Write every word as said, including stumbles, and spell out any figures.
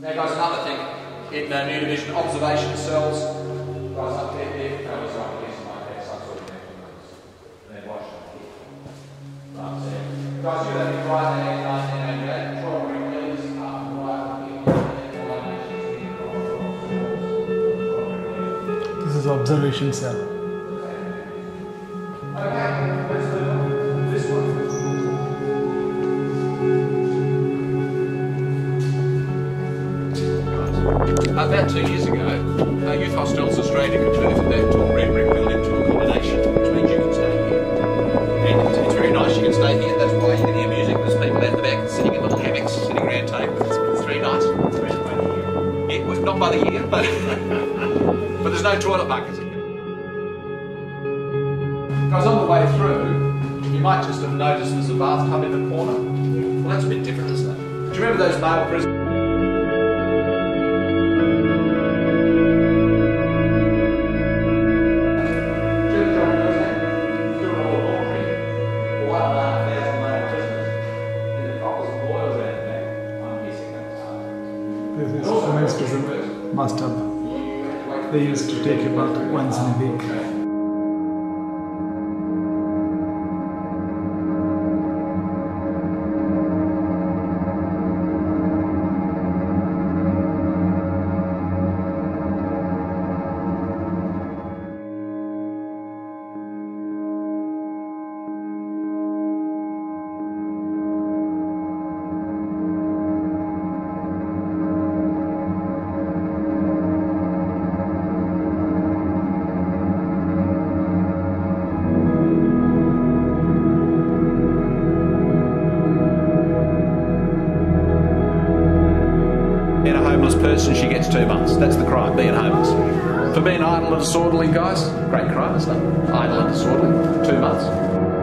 Now guys, another thing in uh, new division, observation cells. Guys up there, there, fellas like this, like that, some sort of mechanisms. And then watch them here. Right there. Guys, you have to right there, nineteen eighty-eight, control ring leaders, up and right up here, colonial. This is observation cell. Okay, let's move on to this one. About two years ago, uh, Youth Hostels Australia converted that tall red brick building to accommodation, which means you can stay here. And it's, it's very nice, you can stay here, that's why you can hear music. There's people out the back sitting in little hammocks, sitting around tables. It's, it's very nice. Yeah, well, not by the year, but, but there's no toilet buckets. Guys, on the way through, you might just have noticed there's a bathtub in the corner. Well, that's a bit different, isn't it? Do you remember those male prisoners? Women's prison bathtub. They used to take a bath once in a week. Being a homeless person, she gets two months. That's the crime, being homeless. For being idle and disorderly, guys, great crime, isn't it? Idle and disorderly, two months.